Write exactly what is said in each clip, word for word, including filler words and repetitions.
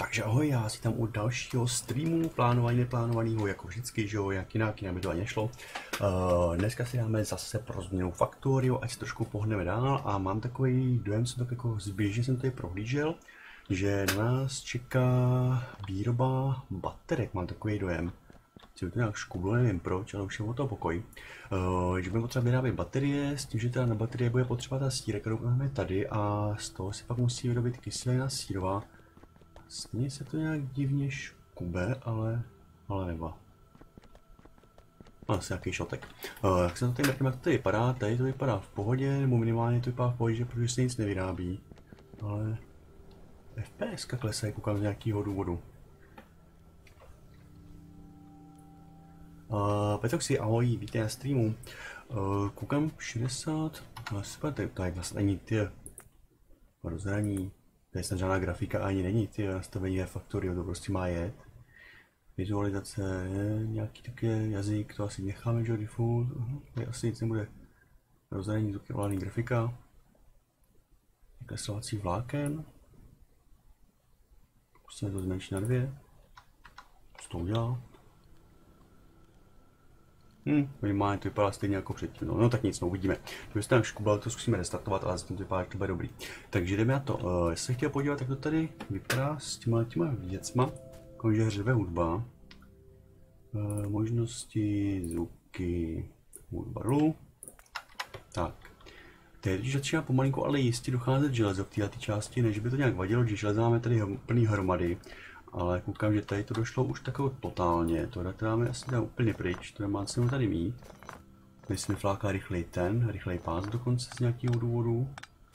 Takže ahoj, já si tam u dalšího streamu, plánovaný, neplánovanýho, jako vždycky, že jo, jak jinak, jinak by to ani nešlo. Uh, dneska si dáme zase pro změnu Factorio, ať se trošku pohneme dál a mám takový dojem, co tak jako zběžně jsem tady prohlížel, že na nás čeká výroba baterek, mám takový dojem. Si to nějak škublo, nevím proč, ale už je o to pokoj. Uh, že budeme potřeba vyrábět baterie, s tím, že teda na baterie bude potřeba ta síra, kterou máme tady a z toho si pak musí vyrobit kyselina sírová. Vlastně se to nějak divně škube, ale, ale neba. Asi nějaký šotek. Uh, jak se to tady mrknem, jak to tady vypadá, tady to vypadá v pohodě, nebo minimálně to vypadá v pohodě, protože se nic nevyrábí. Ale F P S klesají, koukám z nějakého důvodu. Uh, Petroxy, ahoj, vítej na streamu. Uh, koukám šedesát, super, tady, tady vlastně není ty rozhraní. Tady snad žádná grafika ani není, ty nastavení je Factorio, to prostě má jet. Vizualizace, je, nějaký také jazyk, to asi necháme, že default, uh, tady asi nic nebude. Rozhraní, to je grafika. Kreslovací vláken. Prostě to zmenší na dvě. Co to udělá? Hm, minimálně to vypadá stejně jako předtím, no, no tak nic, no uvidíme. Kdyby se tam škubal, to zkusíme restartovat, ale zatím to vypadá, že to bude dobrý. Takže jdeme na to. Uh, já jsem chtěl podívat, jak to tady vypadá s těma, těma věcma. Jakože hřebe hudba. Uh, možnosti, zvuky, hudbaru. Tak. Teď začíná pomalinku, ale jistě docházet železo v této části, než by to nějak vadilo, že železo máme tady plný hromady. Ale koukám, že tady to došlo už takovou totálně, to dáme asi tam úplně pryč, to nemá cenu tady mít. Tady se mi fláká rychlej ten, rychlej pás dokonce z nějakého důvodu.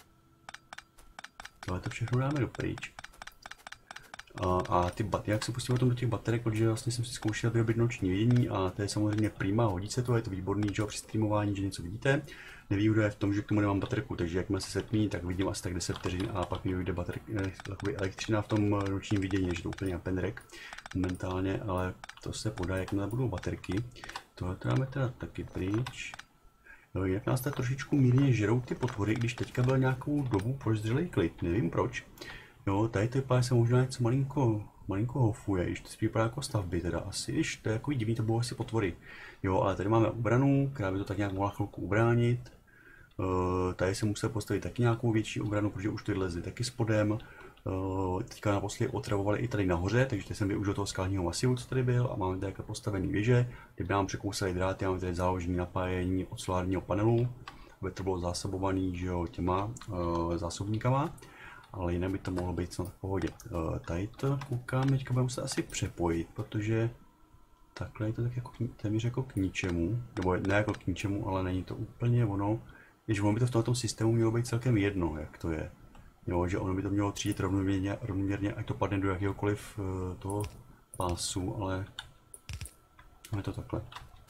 Tohle to všechno dáme do pryč. A, a ty bat, jak se pustím o tom do těch baterek, protože vlastně jsem si zkoušel vyrobit noční vidění a to je samozřejmě prima, hodí se to, je to výborný, že při streamování, že něco vidíte. Nevýhoda je v tom, že k tomu nemám baterku, takže jakmile se setmí, tak vidím asi tak deset vteřin a pak mi dojde elektřina v tom nočním vidění, že to úplně na pendrek momentálně, ale to se podá, jakmile budou baterky. Tohle dáme teda taky pryč. No, jinak nás tak trošičku mírně žerou ty potvory, když teďka byl nějakou dobu pozdřelej klid, nevím proč. Jo, tady to vypadá, se možná něco malinko, malinko hofuje, když to spíš vypadá jako stavby teda asi, když to je jako divný, to budou asi potvory. Jo, ale tady máme obranu, která by to tak nějak mohla chvilku ubránit. Uh, tady se musel postavit taky nějakou větší obranu, protože už ty lezly taky spodem. Uh, teďka naposledy otravovali i tady nahoře, takže teď jsem využil toho skalního masivu, co tady byl, a máme tady jako postavený věže, kdyby nám překousali dráty, máme tady záložní napájení od solárního panelu, aby to bylo zásobovaný, že jo, těma uh, zásobníkama. Ale jinak by to mohlo být snad v pohodě. Uh, tady to koukám, teďka budeme se asi přepojit, protože takhle je to tak jako téměř jako k ničemu, nebo ne jako k ničemu, ale není to úplně ono. Když ono by to v tomto systému mělo být celkem jedno, jak to je. Jo, že ono by to mělo třídit rovnoměrně, rovnoměrně, ať to padne do jakéhokoliv uh, toho pásu, ale je to takhle.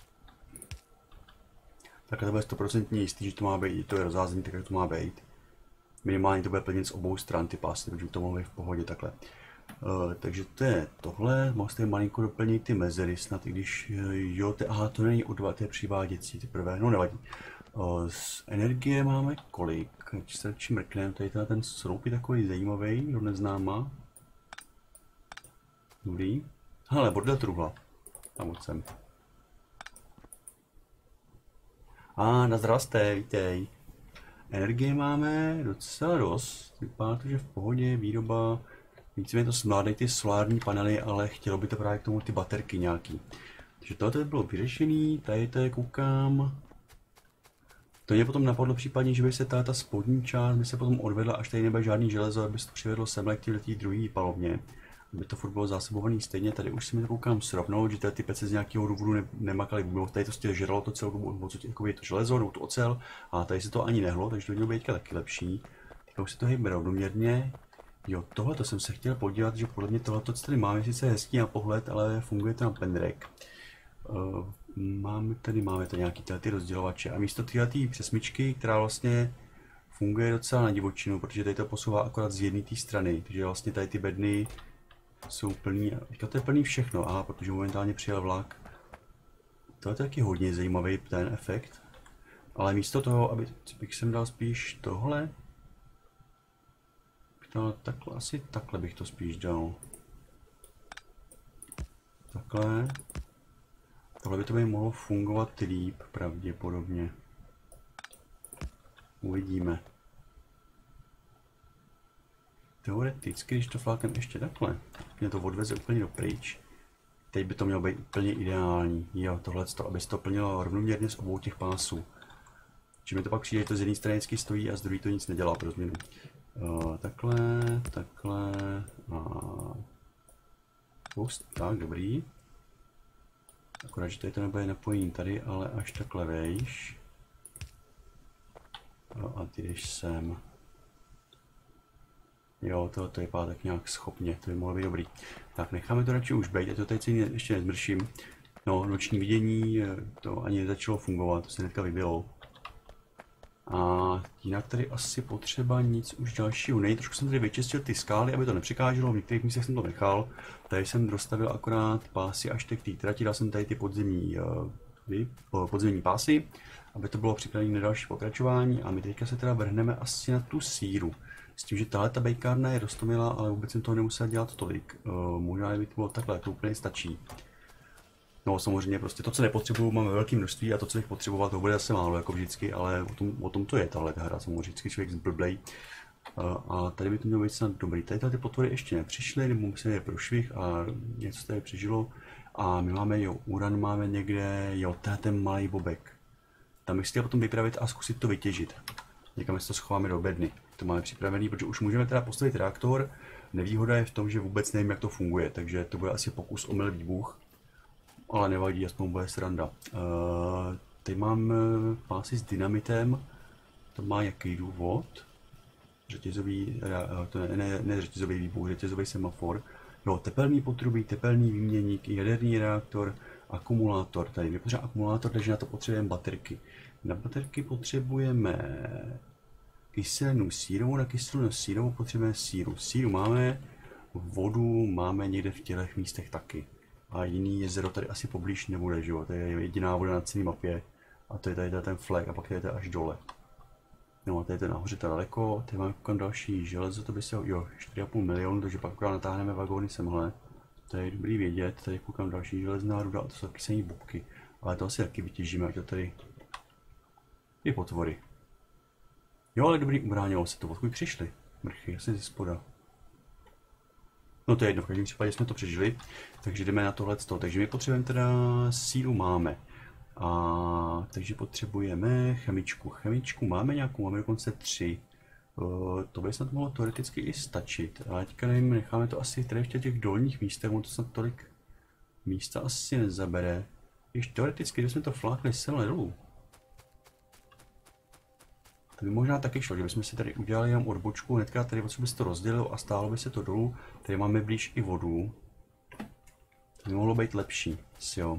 Takhle to bude sto procent jistý, že to má být, to je rozházený, tak jak to má být. Minimálně to bude plnit z obou stran ty pásy, takže to mohlo být v pohodě takhle. Uh, takže to je tohle, mohl jste malinko doplnit ty mezery snad, i když uh, jo, te, aha, to není o dva, to je přiváděcí teprve, no nevadí. Uh, z energie máme kolik, když se radši mrkneme, tady ten sroup je takový zajímavý, kdo neznáma. Dobrý. Hele, bordel truhla, tam od sem. A nazdraste, vítej. Energie máme docela dost, vypadá to, že v pohodě, výroba, víceméně to zvládají ty solární panely, ale chtělo by to právě k tomu ty baterky nějaký. Takže tohle by bylo vyřešený, tady to je koukám. To mě potom napadlo případně, že by se ta, ta spodní část by se potom odvedla, až tady nebude žádný železo, aby se to přivedlo sem do té druhé palovně. Aby to furt bylo zásobovaný stejně, tady už si mi to koukám srovnout, že tady ty pece z nějakého důvodu ne, nemakaly vůbec, tady to stěž žralo to celou dobu, jako je to železo nebo to ocel, a tady se to ani nehlo, takže to mělo být taky lepší. Teďka už se to hýbe rovnoměrně. Jo, tohle to jsem se chtěl podívat, že podle mě tohle, co tady máme, sice je hezký na pohled, ale funguje to na pendrek. Uh, máme tady, máme tady nějaký ty rozdělovače a místo tyhle přesmičky, která vlastně funguje docela na divočinu, protože tady to posouvá akorát z jedné té strany, takže vlastně tady ty bedny jsou plný, teďka to je plný všechno, aha, protože momentálně přijel vlak. To je taky hodně zajímavý ten efekt, ale místo toho, aby bych sem dal spíš tohle, No, takhle, asi takhle bych to spíš dal. takhle. Tohle by to by mohlo fungovat líp, pravděpodobně. Uvidíme. Teoreticky, když to fláknem ještě takhle, mě to odveze úplně do pryč. Teď by to mělo být úplně ideální. Jo, tohle, aby se to plnilo rovnoměrně z obou těch pásů. Či mi to pak přijde, že to z jedné strany vždycky stojí a z druhé to nic nedělá pro změnu. Uh, takhle, takhle a... Post, tak, dobrý. Akorát, že tady to nebude napojení tady, ale až takhle vejš. No a ty jdeš sem. Jo, to, to vypadá tak nějak schopně, to by mohlo být dobrý. Tak necháme to radši už být, já to tady ještě nezmrším. No, noční vidění, to ani nezačalo fungovat, to se hnedka vybilo. A jinak tady asi potřeba nic už dalšího nej. Trošku jsem tady vyčistil ty skály, aby to nepřekáželo, v některých místech jsem to nechal. Tady jsem dostavil akorát pásy až tak té trati, dal jsem tady ty podzemní, uh, podzemní pásy, aby to bylo připravené na další pokračování. A my teďka se teda vrhneme asi na tu síru. S tím, že tahle ta bejkárna je roztomilá, ale vůbec jsem toho nemusel dělat tolik. Uh, možná by to bylo takhle, to úplně stačí. No samozřejmě prostě to, co nepotřebuju, máme velké množství a to, co bych potřeboval, to bude zase málo, jako vždycky, ale o tom, o tom to je tahle hra, samozřejmě vždycky člověk zblblej. A tady by to mělo být snad dobrý. Tady ty potvory ještě nepřišly, nebo musíme je prošvih a něco tady přežilo. A my máme, jo, uran máme někde, jo, to je ten malý bobek. Tam bych si chtěl potom vypravit a zkusit to vytěžit. Někam si to schováme do bedny. To máme připravený, protože už můžeme teda postavit reaktor. Nevýhoda je v tom, že vůbec nevím, jak to funguje, takže to bude asi pokus omyl výbuch. Ale nevadí, aspoň bude sranda. Uh, teď mám pásy s dynamitem. To má jaký důvod? Řetězový, to ne, ne, ne řetězový výbuch, řetězový semafor. Jo, tepelný potrubí, tepelný výměník, jaderný reaktor, akumulátor. Tady my potřebujeme akumulátor, takže na to potřebujeme baterky. Na baterky potřebujeme kyselinu sírovou, na kyselinu sírovou potřebujeme síru. Síru máme, vodu máme někde v těchto místech taky. A jiný jezero tady asi poblíž nebude, že jo? To je jediná voda na celé mapě. A to je tady ten flag a pak je to až dole. No a tady je nahoře to daleko, tady máme koukám další železo, to by se, jo, čtyři a půl milionu, takže pak akorát natáhneme vagóny semhle. To je dobrý vědět, tady koukám další železná ruda a to jsou taky samý bubky. Ale to asi taky vytěžíme, ať to tady je potvory. Jo, ale dobrý, ubránilo se to, odkud přišli. Mrchy, asi ze spoda. No to je jedno, v každém případě jsme to přežili, takže jdeme na tohleto. Takže my potřebujeme teda sílu máme. A takže potřebujeme chemičku. Chemičku máme nějakou, máme dokonce tři. Uh, to by snad mohlo teoreticky i stačit. Ale teďka nevím, necháme to asi tady ještě v těch dolních místech, ono to snad tolik místa asi nezabere. Když teoreticky, když jsme to flákli semhle dolů, to by možná taky šlo, že bychom si tady udělali jenom odbočku, hnedka tady by se to rozdělilo a stálo by se to dolů. Tady máme blíž i vodu. To by mohlo být lepší, jo.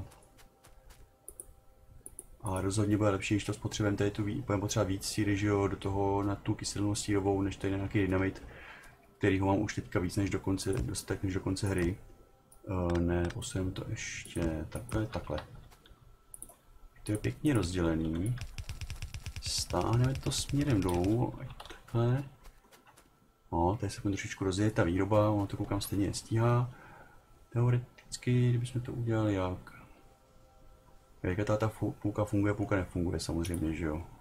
A rozhodně bude lepší, když to spotřebujeme tady tu, budeme potřebovat víc síry, že jo, do toho na tu kyselinu sírovou, než tady na nějaký dynamit, který ho mám už teďka víc než do konce, dostatek než do konce hry. Uh, ne, posuneme to ještě takhle, takhle. To je pěkně rozdělený. Stáhneme to směrem dolů, takhle. No, tady se bude trošičku rozdělit ta výroba, ono to koukám stejně nestíhá. Teoreticky, kdybychom to udělali jak? Jaká ta, ta půlka funguje, půlka nefunguje samozřejmě, že jo.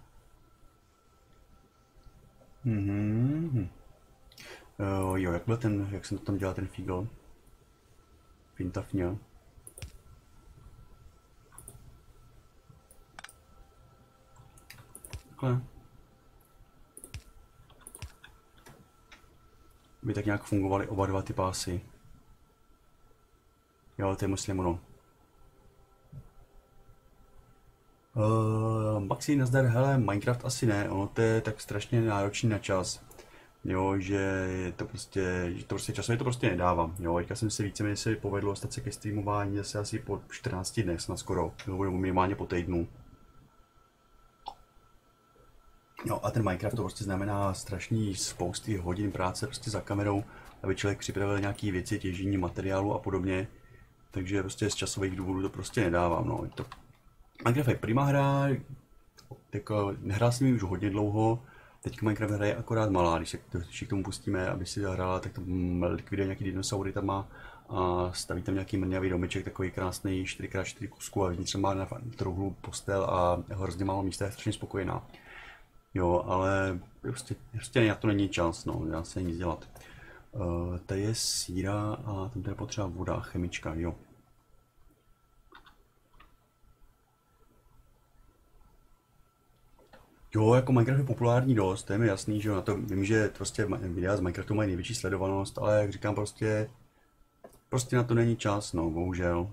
Mhm. Uh, jo, jak byl ten, jak jsem to tam dělal ten fígl? Pintafňa. Takhle. By tak nějak fungovaly oba dva ty pásy. Jo, to je myslím ono. Uh, Maxi, nazdar, hele, Minecraft asi ne, ono to je tak strašně náročný na čas. Jo, že je to prostě, že to prostě časově to prostě nedávám. Jo, teďka jsem si víceméně se povedlo dostat se ke streamování zase asi po čtrnácti dnech, snad skoro, nebo minimálně po týdnu. No a ten Minecraft to prostě znamená strašný spousty hodin práce prostě za kamerou, aby člověk připravil nějaké věci, těžení materiálu a podobně. Takže prostě z časových důvodů to prostě nedávám, no. To... Minecraft je prima hra, tak nehrál jsem ji už hodně dlouho, teď Minecraft hra je akorát malá, když se k tomu pustíme, aby si zahrála, tak tam likviduje nějaký dinosaury tam má a staví tam nějaký mrňavý domeček, takový krásný čtyři krát čtyři kusku a vnitř má na truhlu postel a hrozně málo místa, je strašně spokojená. Jo, ale prostě, prostě na to není čas, no, dá se nic dělat. Uh, tady je síra a tam tady potřeba voda, chemička, jo. Jo, jako Minecraft je populární dost, to je mi jasný, že jo, na to vím, že prostě videa z Minecraftu mají největší sledovanost, ale jak říkám, prostě, prostě na to není čas, no, bohužel.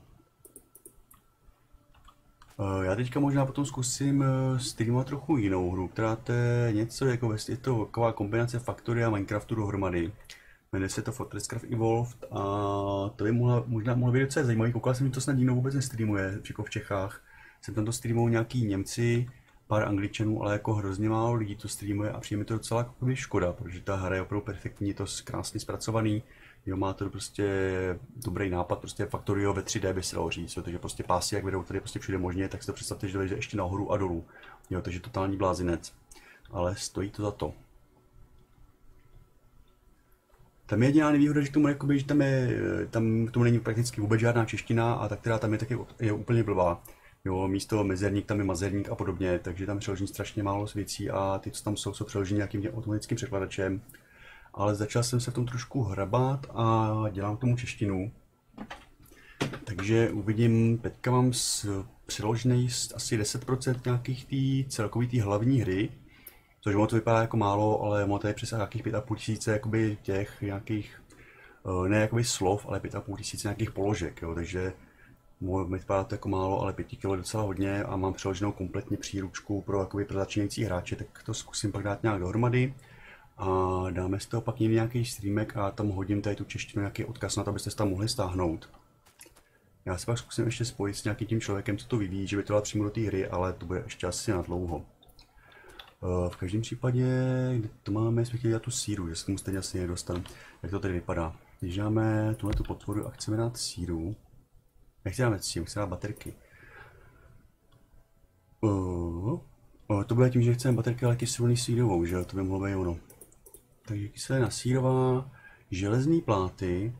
Uh, já teďka možná potom zkusím uh, streamovat trochu jinou hru, která to je něco jako, je to taková kombinace Factory a Minecraftu dohromady. Jmenuje se to Fortresscraft Evolved a to by mohla, možná mohlo být docela zajímavý, koukal jsem, že to snad nikdo vůbec nestreamuje, jako v Čechách. Jsem tam to streamují nějaký Němci, pár Angličanů, ale jako hrozně málo lidí to streamuje a přijde mi to docela jako škoda, protože ta hra je opravdu perfektní, je to krásně zpracovaný, jo, má to prostě dobrý nápad, prostě Factorio ve tři dé by se dalo říct, jo, takže prostě pásy, jak vedou tady prostě všude možně, tak si to představte, že jde ještě nahoru a dolů, jo, takže totální blázinec, ale stojí to za to. Tam je jediná nevýhoda, že k tomu, jakoby, že tam, je, tam k tomu není prakticky vůbec žádná čeština a ta, která tam je, taky je úplně blbá. Jo, místo mezerník tam je mazerník a podobně, takže tam přeložení strašně málo věcí a ty, co tam jsou, jsou přeložení nějakým automatickým překladačem. Ale začal jsem se v tom trošku hrabat a dělám k tomu češtinu. Takže uvidím, teďka mám přeložený asi deset procent nějakých tý celkový tý hlavní hry. Což ono to vypadá jako málo, ale ono tady přes nějakých pět a půl tisíce jakoby těch nějakých, ne jakoby slov, ale pět a půl tisíce nějakých položek, jo, takže mi vypadá to jako málo, ale pět kilo je docela hodně a mám přeloženou kompletně příručku pro, jakoby, pro začínající hráče, tak to zkusím pak dát nějak dohromady a dáme z toho pak někdy nějaký streamek a tam hodím tady tu češtinu, nějaký odkaz na to, abyste se tam mohli stáhnout. Já se pak zkusím ještě spojit s nějakým tím člověkem, co to vyvíjí, že by to dal přímo do té hry, ale to bude ještě asi na dlouho. V každém případě, kde to máme, jsme chtěli dělat tu síru, že se tomu stejně asi nedostanu. Jak to tady vypadá? Když dáme tuhle tu potvoru a chceme dát síru, nechci dáme síru, chceme dát baterky. Uh, uh, to bude tím, že chceme baterky, ale kyselný sírovou, že to by mohlo být ono. Takže kyselina sírová, železný pláty.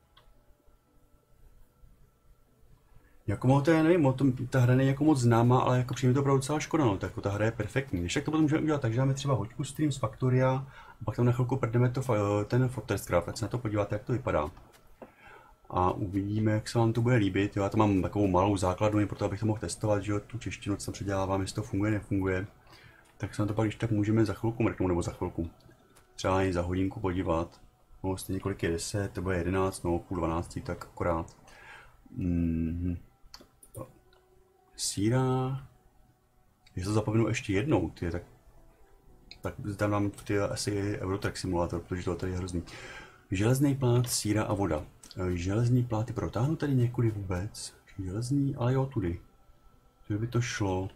Jako moc, já nevím, ta hra není jako moc známá, ale jako přijde mi to opravdu docela škoda, no, tak ta hra je perfektní. Když tak to potom můžeme udělat, takže dáme třeba hoďku stream z Factoria a pak tam na chvilku prdeme to, ten Fortresscraft, ať se na to podíváte, jak to vypadá. A uvidíme, jak se vám to bude líbit. Jo, já to mám takovou malou základnu, proto abych to mohl testovat, že jo, tu češtinu, co tam předělávám, jestli to funguje, nefunguje. Tak se na to pak, když tak můžeme za chvilku mrknout, nebo za chvilku. Třeba i za hodinku podívat. No, vlastně několik je deset, to bude jedenáct, no, půl dvanácti, tak akorát. Mm-hmm. Síra, když to zapomenu ještě jednou, ty, tak, tak tam dám ty asi Eurotrack simulátor, protože to tady je hrozný. Železný plát, síra a voda. Železný pláty protáhnu tady někudy vůbec. Železný, ale jo, tudy. Tudy by to šlo.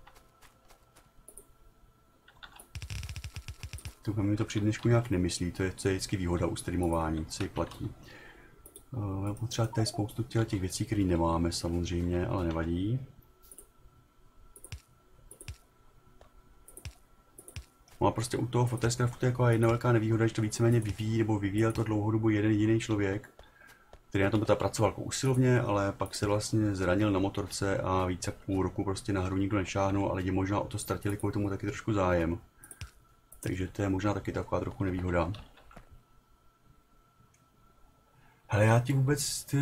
To mi to při dnešku nějak nemyslí, to je, to je vždycky výhoda u streamování, co ji platí. Uh, potřeba tady spoustu těch věcí, které nemáme samozřejmě, ale nevadí. No a prostě u toho Fortresscraftu je jako jedna velká nevýhoda, že to víceméně vyvíjí nebo vyvíjel to dlouhou dobu jeden jediný člověk, který na tom teda pracoval jako usilovně, ale pak se vlastně zranil na motorce a více jak půl roku prostě na hru nikdo nešáhnul a lidi možná o to ztratili kvůli tomu taky trošku zájem. Takže to je možná taky taková trochu nevýhoda. Hele, já ti vůbec, ty...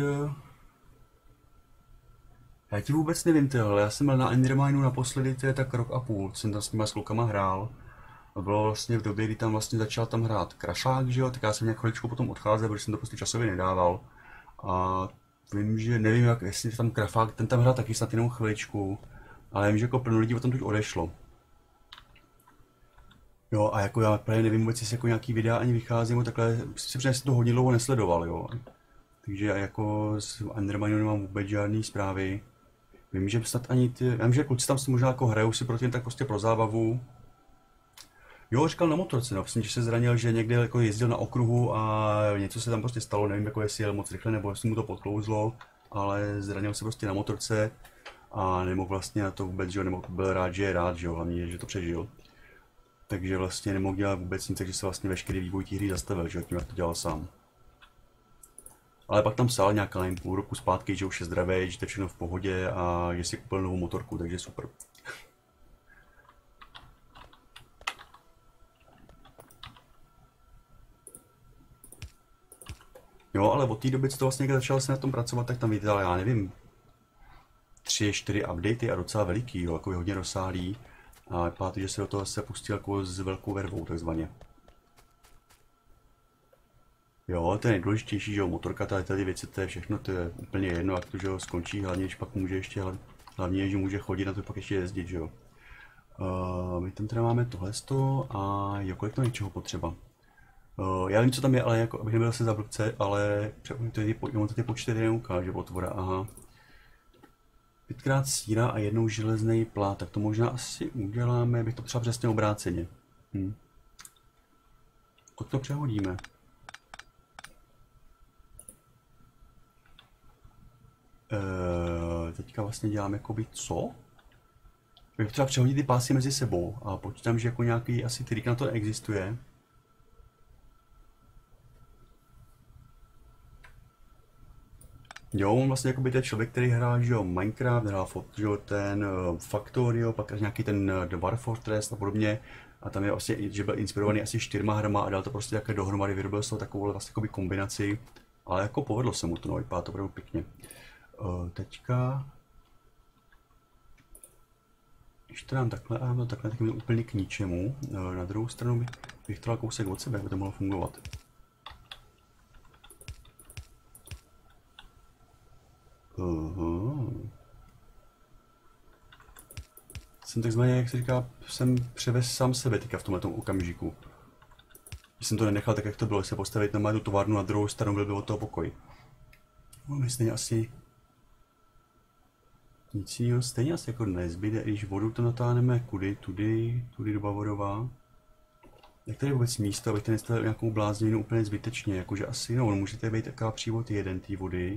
Já ti vůbec nevím, ty, ale já jsem byl na Endermineu naposledy, to je tak rok a půl, jsem tam s těma s klukama hrál. To bylo vlastně v době, kdy tam vlastně začal tam hrát Krafák, že jo, tak já jsem nějak chviličku potom odcházel, protože jsem to prostě časově nedával. A vím, že nevím, jak, jestli tam Krafák, ten tam hrál taky snad jenom chviličku, ale vím, že jako plno lidí o tom teď odešlo. Jo, a jako já právě nevím vůbec, jestli jako nějaký videa ani vycházím, takhle si přesně to hodně dlouho nesledoval, jo. Takže jako z Enderminu nemám vůbec žádný zprávy. Vím, že snad ani ty, já vím, že kluci tam si možná jako hrajou si proti jen tak prostě pro zábavu. Jo, říkal na motorce, no, vlastně, že se zranil, že někde jako jezdil na okruhu a něco se tam prostě stalo, nevím, jako jestli jel moc rychle nebo jestli mu to podklouzlo, ale zranil se prostě na motorce a nemohl vlastně na to vůbec, že jo, nemohl, byl rád, že je rád, že jo, hlavně, že to přežil. Takže vlastně nemohl dělat vůbec nic, takže se vlastně veškerý vývoj té hry zastavil, že jo, tím jak to dělal sám. Ale pak tam psal nějaká jen půl roku zpátky, že už je zdravý, že to je všechno v pohodě a že si koupil novou motorku, takže super. Jo, ale od té doby, co to vlastně začal se na tom pracovat, tak tam vydal, já nevím, tři, čtyři updaty a docela veliký, jo, jako hodně rozsáhlý. A vypadá to, že se do toho se pustil jako s velkou vervou, takzvaně. Jo, to je nejdůležitější, že jo, motorka, tady, tady věci, to je všechno, to je úplně jedno, jak to, že jo, skončí, hlavně, když pak může ještě, hlavně, že může chodit, na to pak ještě jezdit, že jo. Uh, my tam teda máme tohleto a jo, kolik to něčeho potřeba. Uh, já vím, co tam je, ale jako, abych nebyl se za blbce, ale to ty, to ty počty neukáže otvora, aha. Pětkrát síra a jednou železný plát, tak to možná asi uděláme, bych to třeba přesně obráceně. Hm. Kolik to přehodíme? Uh, teďka vlastně dělám jakoby co? Bych třeba přehodit ty pásy mezi sebou a počítám, že jako nějaký asi trik na to neexistuje. Jo, on vlastně jakoby ten člověk, který hrál, že jo, Minecraft, hrál že jo, ten uh, Factorio, pak nějaký ten uh, Dwarf Fortress a podobně. A tam je vlastně, že byl inspirovaný asi čtyřma hrama a dal to prostě také dohromady, vyrobil z toho takovou vlastně jakoby kombinaci. Ale jako povedlo se mu to, no, vypadá to opravdu pěkně. Uh, teďka... Když to dám takhle a to takhle, tak je to úplně k ničemu. Uh, na druhou stranu bych, bych to dal kousek od sebe, aby to mohlo fungovat. Uh-huh. Jsem takzvaně, jak se říká, jsem převez sám sebe teďka v tomhle okamžiku. Když jsem to nenechal tak, jak to bylo, se postavit na tu továrnu na druhou stranu, byl by od toho pokoj. No, my stejně asi... Nic jiného stejně asi jako nezbyde, když vodu to natáhneme kudy, tudy, tudy do Bavorová. Jak tady je vůbec místo, abych to nestavil nějakou blázninu úplně zbytečně, jakože asi no, můžete být taková přívod jeden té vody.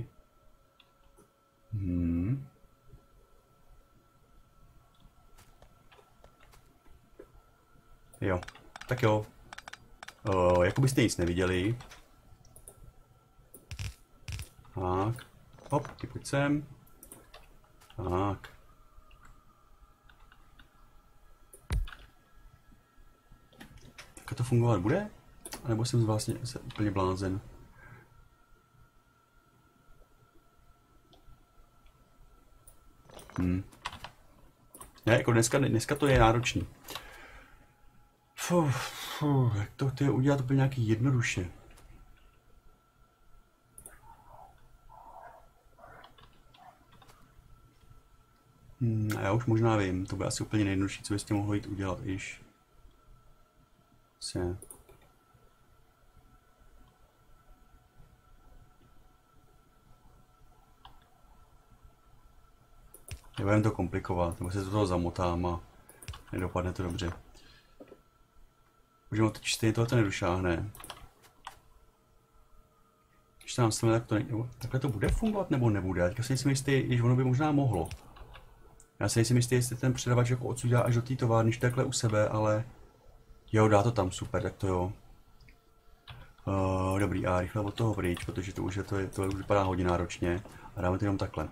Hmm. Jo, tak jo. Uh, jako byste nic neviděli. Tak. Hop, ty pojď sem. Tak. Tak to fungovat bude? A nebo jsem vlastně se úplně blázen? Hmm. Ne, jako dneska, dneska to je náročný. Fuh, fuh, jak to chtějí udělat úplně nějaký jednoduše. Hmm, a já už možná vím, to bude asi úplně nejjednodušší, co byste mohli jít udělat, iž. Se. Nebudeme to komplikovat, nebo se do toho zamotám a nedopadne to dobře. Už teď stejně tohle to nedošáhne. Když to nám stane, tak to ne... takhle to bude fungovat nebo nebude? Já teďka si nejsem jistý, že ono by možná mohlo. Já si nejsem jistý, jestli ten předavač jako odsud dělá až do té továrny, že takhle u sebe, ale... Jo, dá to tam, super, tak to jo. Uh, dobrý, a rychle od toho pryč, protože to už, je, to, je, to už vypadá hodně náročně. A dáme to jenom takhle.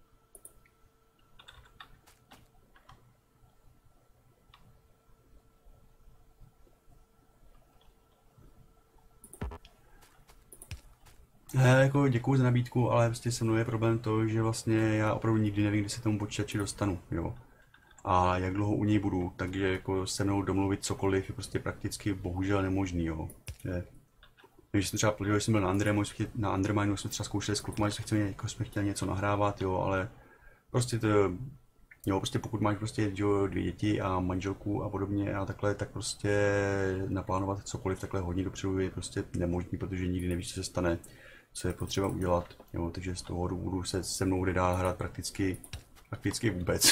He, jako děkuju za nabídku, ale prostě se mnou je problém to, že vlastně já opravdu nikdy nevím, kdy se tomu počítači dostanu, jo. A jak dlouho u něj budu, takže jako se mnou domluvit cokoliv je prostě prakticky bohužel nemožný, jo. Je. Když jsem třeba plnil, že jsem byl na Andremu, na Andreminu jsme třeba zkoušeli s klukma, že jsme chtěli, jako jsme chtěli něco nahrávat, jo, ale prostě to, jo, prostě pokud máš prostě jo, dvě děti a manželku a podobně a takhle, tak prostě naplánovat cokoliv takhle hodně dopředu je prostě nemožný, protože nikdy nevíš, co se stane, co je potřeba udělat, jo, takže z toho důvodu se se mnou nedá hrát prakticky, prakticky vůbec.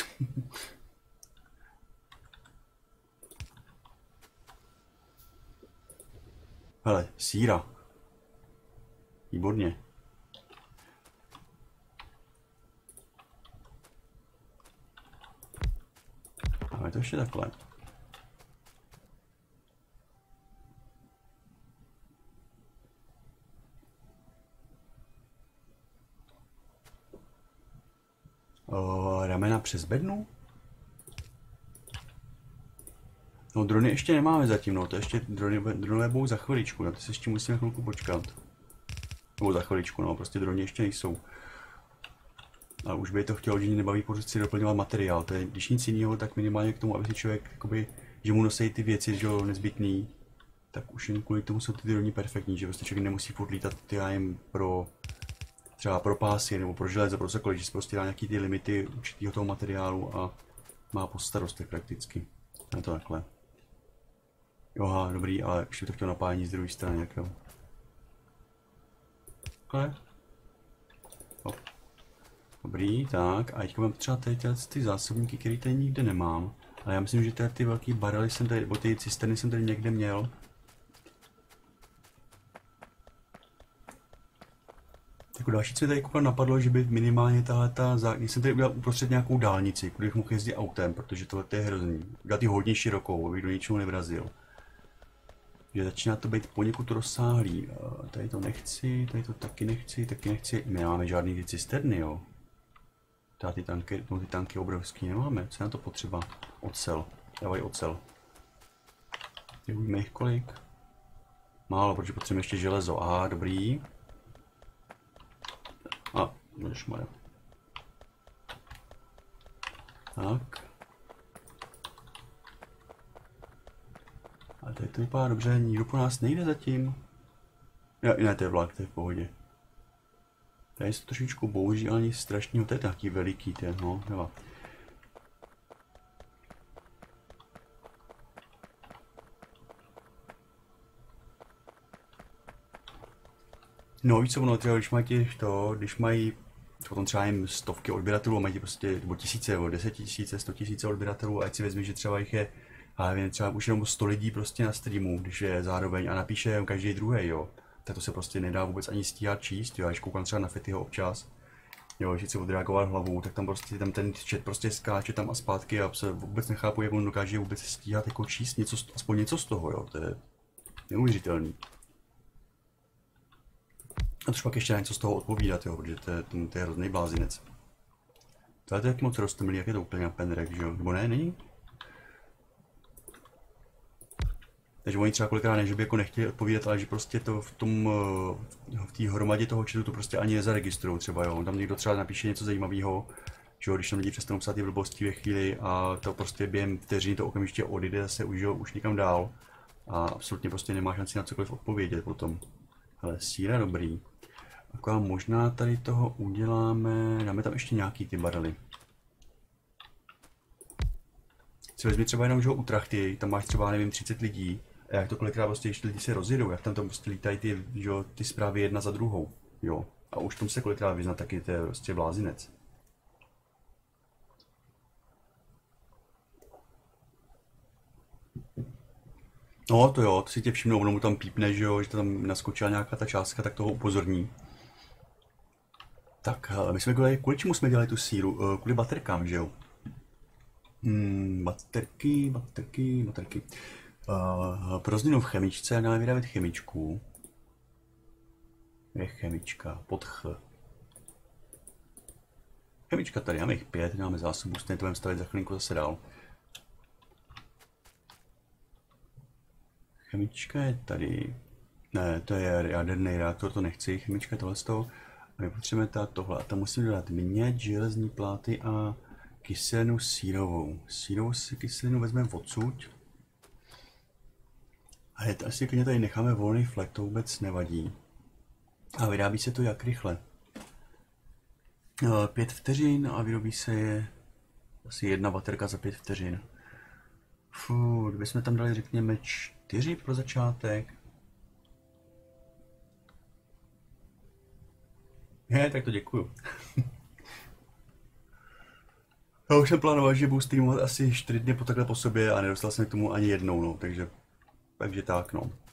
Hele, síra. Výborně. Máme to ještě takhle. Uh, ramena přes bednu? No drony ještě nemáme zatím, no to ještě drony, dronové budou za chviličku, na to se ještě musíme chvilku počkat. Nebo za chviličku, no prostě drony ještě nejsou. Ale už by to chtělo, že mě nebaví pořád si doplňovat materiál, to je, když nic jiného, tak minimálně k tomu, aby si člověk, jakoby, že mu nosí ty věci, že jo, nezbytný, tak už jen kvůli tomu jsou ty drony perfektní, že prostě člověk nemusí furt lítat ty jen pro třeba pro pásy nebo pro železo, pro cokoliv, že si prostě dá nějaký ty limity určitého toho materiálu a má po starostech prakticky. Je to takhle. Joha, dobrý, ale už to chtěl napájení z druhé strany, jak jo. Takhle. Hop. Dobrý, tak a teďka mám třeba tady ty zásobníky, které tady nikde nemám. Ale já myslím, že tady ty velké barely jsem tady, nebo ty cisterny jsem tady někde měl. Jako další, co mi tady koukal napadlo, že by minimálně tahle ta, když jsem tady udělal uprostřed nějakou dálnici, kudy bych mohl jezdit autem, protože tohle je hrozný. Udělat ji hodně širokou, abych do ničeho nevrazil. Že začíná to být poněkud rozsáhlý. Tady to nechci, tady to taky nechci, taky nechci. My nemáme žádný ty cisterny, jo. Tady ty tanky, no ty tanky obrovský nemáme, co je na to potřeba? Ocel, dávaj ocel. Víme jich kolik? Málo, protože potřebujeme ještě železo. Aha, dobrý. A, ježmarja. Tak. A tady to vypadá dobře, nikdo po nás nejde zatím. Ja, ne, to je vlak, to je v pohodě. Tady se to trošičku bohuží, ale nic strašného, to je taky veliký, to je, no, nevá. No víš co, ono třeba, když mají to, když mají potom třeba jim stovky odběratelů, mají prostě, nebo tisíce, nebo deset tisíce, sto tisíce odběratelů, a ať si vezmi, že třeba jich je, ale nevím, třeba už jenom sto lidí prostě na streamu, když je zároveň a napíše každý druhý, jo. Tak to se prostě nedá vůbec ani stíhat číst, jo, když koukám třeba na Fetyho občas, jo, že si odreagovat hlavou, tak tam prostě tam ten chat prostě skáče tam a zpátky a se vůbec nechápu, jak on dokáže vůbec stíhat jako číst něco, aspoň něco z toho, jo, to je neuvěřitelný. A to pak ještě něco z toho odpovídat, jo, protože to je, to, to je hrozný blázinec. Tohle to je jak moc roztomilý, jak je to úplně na penrek, že jo, nebo ne, není? Takže oni třeba kolikrát ne, že by jako nechtěli odpovídat, ale že prostě to v tom, v té hromadě toho chatu to prostě ani nezaregistrují třeba, jo. Tam někdo třeba napíše něco zajímavého, že jo, když tam lidi přestanou psát ty blbosti ve chvíli a to prostě během vteřiny to okamžitě odjde zase už, jo, už někam dál a absolutně prostě nemá šanci na cokoliv odpovědět potom. Ale síra dobrý. Taková možná tady toho uděláme, dáme tam ještě nějaký ty barely. Si vezmi třeba jenom, že ho utrachty, tam máš třeba, nevím, třicet lidí. A jak to kolikrát prostě ještě lidi se rozjedou, jak tam tam prostě lítají ty, že, ty zprávy jedna za druhou, jo. A už tom se kolikrát vyzná taky, to je prostě blázinec. No to jo, to si tě všimnou, ono mu tam pípne, že jo, že to tam naskočila nějaká ta částka, tak toho upozorní. Tak, my jsme kvůli, kvůli čemu jsme dělali tu síru? Kvůli baterkám, že jo? Hmm, baterky, baterky, baterky. Uh, pro změnu v chemičce dáme vyrábět chemičku. Je chemička, pod ch. Chemička tady, máme jich pět, dáme zásobu, stejně to budeme stavit za chvilinku zase dál. Chemička je tady. Ne, to je jaderný reaktor, to nechci, chemička je tohle z toho. A my potřebujeme dát tohle. A tam musíme dát měď, železní pláty a kyselinu sírovou. Sírovou si kyselinu vezmeme odsud. A je to asi, když tady necháme volný flek, to vůbec nevadí. A vyrábí se to jak rychle? Pět vteřin a vyrobí se je asi jedna baterka za pět vteřin. Fuu, kdybychom tam dali, řekněme, čtyři pro začátek. Je, tak to děkuju. Já už jsem plánoval, že budu streamovat asi čtyři dny po takhle po sobě a nedostal jsem k tomu ani jednou, no, takže, takže tak, no.